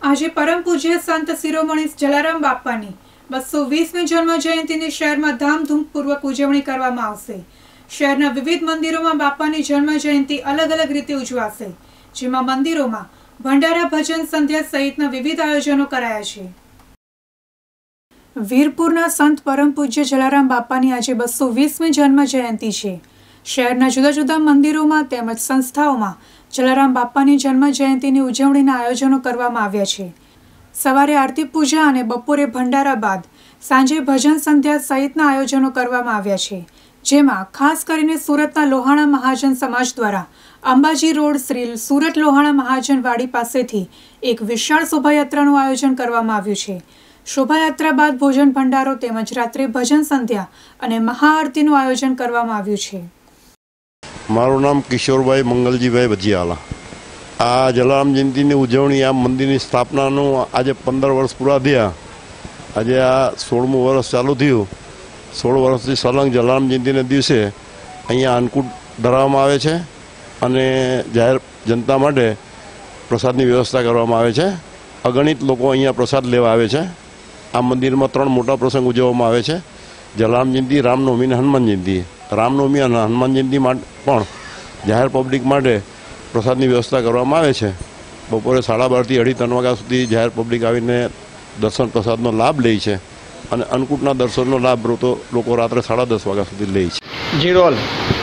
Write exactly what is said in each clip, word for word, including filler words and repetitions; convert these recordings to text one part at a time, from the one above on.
આજે પરम પૂજ્ય સંત શિરોમણી જલારામ બાપાની બસો વીસમી જન્મ જયંતિની શહેરમાં ધામધૂમપૂર્વક ઉજવણી કરવામાં આવશે। શહેરના વિવિધ મંદિરોમાં બાપાની જન્મ જયંતિ અલગ અલગ રીતે ઉજવાશે, જેમાં મંદિરોમાં ભંડારા, ભજન, સંધ્યા સહિતના વિવિધ આયોજનો કરાયા છે। વીરપુરના સંત પરમ પૂજ્ય જલારામ બાપાની આજે બસો વીસમી જન્મ જયંતિ છે। શહેરના જુદા જુદા મંદિરોમાં તેમજ સંસ્થાઓમાં જલારામ બાપાની જન્મ જયંતિની ઉજવણીના આયોજનો કરવામાં આવ્યા છે। સવારે આરતી પૂજા અને બપોરે ભંડારા બાદ સાંજે ભજન સંધ્યા સહિતના આયોજનો કરવામાં આવ્યા છે, જેમાં ખાસ કરીને સુરતના લોહાણા મહાજન સમાજ દ્વારા અંબાજી રોડ શ્રી સુરત લોહાણા મહાજન વાડી પાસેથી એક વિશાળ શોભાયાત્રાનું આયોજન કરવામાં આવ્યું છે। શોભાયાત્રા બાદ ભોજન ભંડારો તેમજ રાત્રે ભજન સંધ્યા અને મહાઆરતીનું આયોજન કરવામાં આવ્યું છે। मारू नाम किशोरभाई मंगलजीभाई भजियाला। आ जलाराम जयंती की उजवणी आ मंदिर की स्थापना आज पंदर वर्ष पूरा थया। आज आ सोलमु वर्ष चालू थयुं। सोल वर्ष थी सलंग जलाराम जयंती ने दिवसे अहींया अन्नकूट धराववामां आवे छे अने जाहेर जनता माटे प्रसादनी व्यवस्था करवामां आवे छे। अगणित लोको अहींया प्रसाद लेवा आवे छे। आ मंदिर में त्रण मोटा प्रसंग उजववामां आवे छे। जलाराम जयंती, रामनवमी ने हनुमान जयंती। रामनवमी और हनुमान जयंती पर जाहिर पब्लिक माटे प्रसादनी व्यवस्था करवामां आवे छे। बपोरे साढ़ा बार थी अढ़ी त्रण वाग्या सुधी जाहिर पब्लिक आवीने दर्शन प्रसादनो लाभ ले छे अने अन्नकूटना दर्शननो लाभ तो लोको रात्रे साढ़ा दस वाग्या सुधी ले छे। जीरोल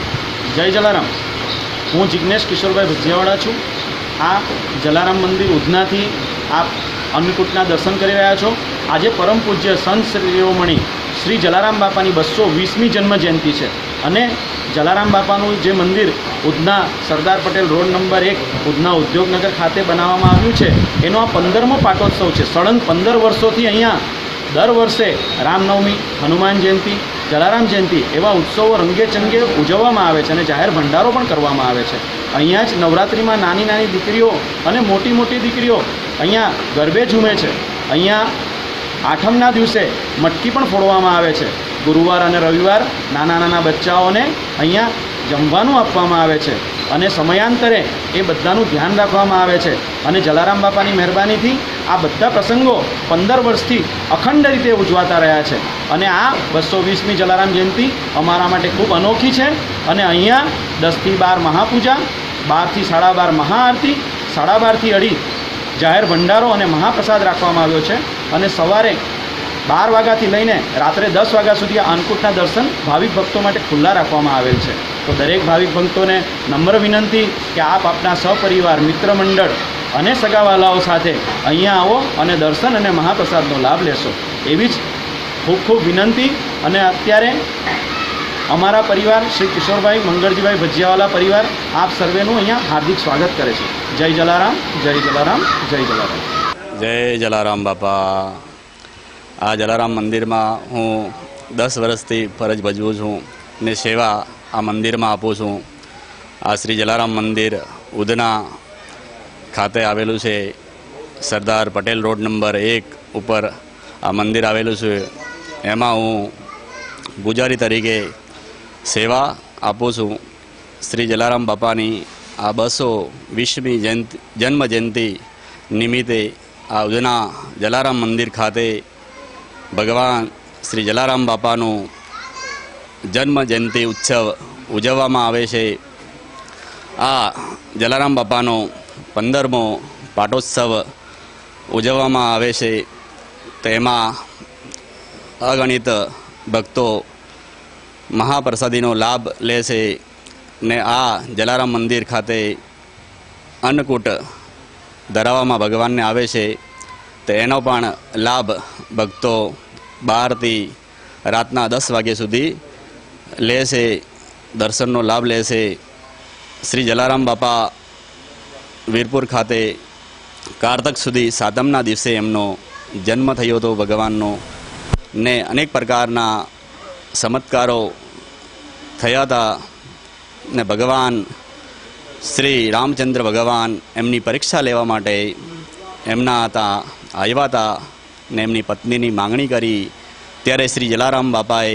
जय जलाराम। हूँ जिग्नेश किशोरभाई भजियावाड़ा छूँ। आ जलाराम मंदिर उधना थी आप अन्नकूटना दर्शन करी रह्या छो। आज परम पूज्य संत शिरोमणी श्री जलाराम बापानी बसो वीसमी जन्म जयंती है अने जलाराम बापानु जे मंदिर उधना सरदार पटेल रोड नंबर एक उधना उद्योगनगर खाते बनाववामां आव्युं छे एनो आ पंदरमो पाटोत्सव है। सड़ंग पंदर वर्षोथी अहींया दर वर्षे रामनवमी, हनुमान जयंती, जलाराम जयंती एवा उत्सवों रंगे चंगे उजववामां आवे छे अने जाहेर भंडारो पण करवामां आवे छे। अहींया ज नवरात्रिमां नानी नानी दीकरीओ अने मोटी मोटी दीकरीओ अहींया गरबे झूमे छे। अहींया आठमना दिवसे मटकी पण फोड़वामां आवे छे। गुरुवार और रविवार नाना नाना बच्चाओने अहींया जमवानुं आपवामां आवे छे अने समयांतरे ए बधानुं ध्यान राखवामां आवे छे अने जलाराम बापानी मेहरबानीथी आ बधा प्रसंगो पंदर वर्षथी अखंड रीते उजवाता रह्या छे अने आ बसो वीसमी जलाराम जयंती अमारा माटे खूब अनोखी छे। अने अहींया दस थी बार महापूजा, बार थी साढ़ा बार महाआरती, साढ़ा बार थी अढ़ी जाहेर भंडारो अने महाप्रसाद राखवामां आव्यो छे अने सवारे बार वाग्याथी लईने रात्रे दस वाग्या सुधी अन्नकूटना दर्शन भाविक भक्तों माटे खुल्ला राखवामां आवेल छे। तो दरेक भाविक भक्तोने नम्र विनंती कि आप अपना सपरिवार, मित्र मंडळ अने सगावालाओ साथे अहींया आवो अने दर्शन अने महाप्रसादनो लाभ लेशो एवी ज खूब खूब विनंती। अने अत्यारे अमारा परिवार श्री किशोरभाई मंगलजीभाई भजियावाला परिवार आप सर्वेનું अहींया हार्दिक स्वागत करे छे। जय जलाराम, जय जलाराम, जय जलाराम। जय जलाराम बापा। आ जलाराम मंदिर में हूँ दस वर्षथी फरज भजवूँ छूँ ने सेवा आ मंदिर में आपू छूँ। आ श्री जलाराम मंदिर उधना खाते आवेलू छे। सरदार पटेल रोड नंबर एक पर आ मंदिर आवेलू छे। एमां हूँ पुजारी तरीके सेवा आपू छूँ। श्री जलाराम बापानी आ बसो वीसमी जयंती जन्म जयंती निमित्ते आ उधना जलाराम मंदिर खाते भगवान श्री जलाराम बापानु जन्म जयंती उत्सव उजववामां आवे छे। आ जलाराम बापानो पंदरमो पाटोत्सव उजववामां आवे छे। तेमां अगणित भक्तो महाप्रसादीनो लाभ ले छे ने आ जलाराम मंदिर खाते अन्नकूट धराववामां भगवान ने आवे छे। तो एनो पण लाभ भक्तों बार थी रातना दस वागे सुधी ले छे, दर्शननो लाभ ले छे। श्री जलाराम बापा वीरपुर खाते कारतक सुधी सातमना दिवसे एमनो जन्म थयो तो भगवाननो ने अनेक प्रकारना चमत्कारो थया था ने भगवान श्री रामचंद्र भगवान एमनी परीक्षा लेवा माटे एमना था आव्या था ने एमनी पत्नीनी मांगणी करी त्यारे श्री जलाराम बापाए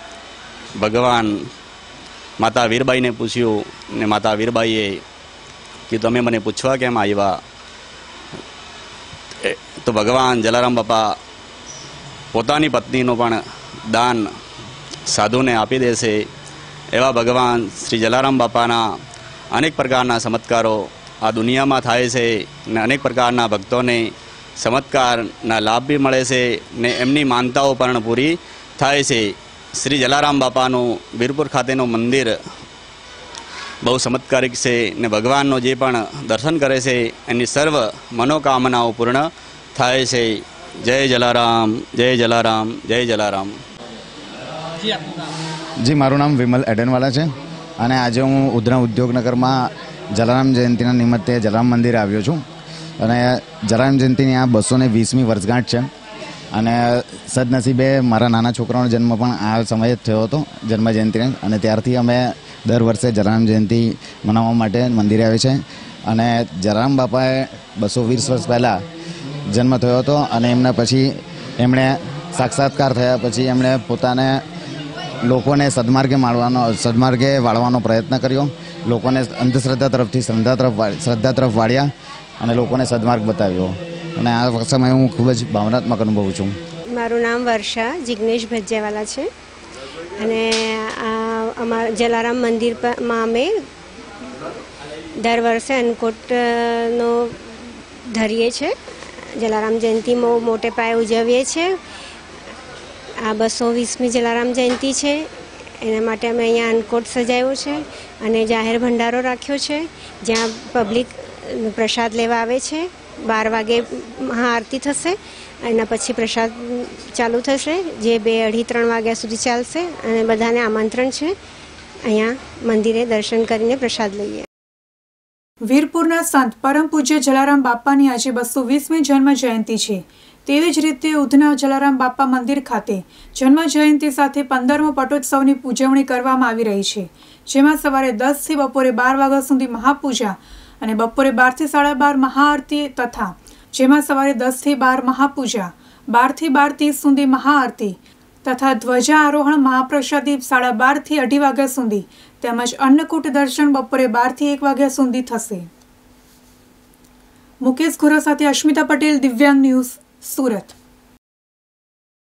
भगवान माता वीरबाई ने पूछ्यु ने माता वीरबाईए कि तमे मने पूछवा केम आव्या તો ભગવાન જલારામ બાપા પોતાની પત્નીનું પણ દાન સાધુને આપી દેશે એવા ભગવાન શ્રી જલારામ બાપાના અનેક પ્રકારના ચમત્કારો આ દુનિયામાં થાય છે ને અનેક પ્રકારના ભક્તોને ચમત્કારના લાભ બી મળે છે ને એમની માનતાઓ પણ પૂરી થાય છે. શ્રી જલારામ બાપાનું વીરપુર ખાતેનું મંદિર બહુ ચમત્કારિક છે ને ભગવાનનો જે પણ દર્શન કરે છે એની સર્વ મનોકામનાઓ પૂર્ણ થાય છે. જય જલારામ, જય જલારામ, જય જલારામ. જી, મારું નામ વિમલ એડનવાલા છે અને આજે હું ઉધના ઉદ્યોગનગરમાં જલારામ જયંતિના નિમિત્તે જલારામ મંદિરે આવ્યો છું અને જલારામ જયંતિની આ બસો ને વીસમી વર્ષગાંઠ છે અને સદનસીબે મારા નાના છોકરાનો જન્મ પણ આ સમયે જ થયો હતો, જન્મ જયંતિને, અને ત્યારથી અમે દર વર્ષે જલારામ જયંતિ મનાવવા માટે મંદિરે આવે છે. અને જલારામ બાપાએ બસો વીસ વર્ષ પહેલાં જન્મ થયો હતો અને એમના પછી એમણે સાક્ષાત્કાર થયા પછી એમણે પોતાને લોકોને સદમાર્ગે માળવાનો સદમાર્ગે વાળવાનો પ્રયત્ન કર્યો. લોકોને અંધશ્રદ્ધા તરફથી શ્રદ્ધા તરફ શ્રદ્ધા તરફ વાળ્યા અને લોકોને સદમાર્ગ બતાવ્યો અને આ સમયે હું ખૂબ જ ભાવનાત્મક અનુભવું છું. મારું નામ વર્ષા જિગ્નેશ ભજ્યાવાલા છે અને આ અમારા જલારામ મંદિરમાં અમે દર વર્ષે અન્નકૂટનો ધરીએ છીએ. જલારામ જયંતિ મોટે પાયે ઉજવીએ છીએ. આ બસો વીસમી જલારામ જયંતિ છે એના માટે અમે અહીંયા અન્નકૂટ સજાવ્યો છે અને જાહેર ભંડારો રાખ્યો છે જ્યાં પબ્લિક પ્રસાદ લેવા આવે છે. બાર વાગે મહાઆરતી થશે, એના પછી પ્રસાદ ચાલુ થશે જે બે અઢી ત્રણ વાગ્યા સુધી ચાલશે અને બધાને આમંત્રણ છે અહીંયા મંદિરે દર્શન કરીને પ્રસાદ લઈએ. વીરપુરના સંત પરમ પૂજ્ય જલારામ બાપાની આજે બસો વીસમી જન્મ જયંતિ છે. તેવી જ રીતે ઉધના જલારામ બાપા મંદિર ખાતે જન્મ જયંતિ સાથે પંદરમો પટોત્સવની ઉજવણી કરવામાં આવી રહી છે, જેમાં સવારે દસથી બપોરે બાર વાગ્યા સુધી મહાપૂજા અને બપોરે બારથી સાડા બાર મહાઆરતી તથા જેમાં સવારે દસથી બાર મહાપૂજા, બારથી બાર ત્રીસ સુધી મહાઆરતી તથા ધ્વજા આરોહણ મહાપ્રસાદી સાડા બારથી અઢી વાગ્યા સુધી તેમજ અન્નકૂટ દર્શન બપોરે બારથી એક વાગ્યા સુધી થશે. મુકેશ ખોરા સાથે અશ્મિતા પટેલ, દિવ્યાંગ ન્યૂઝ, સુરત.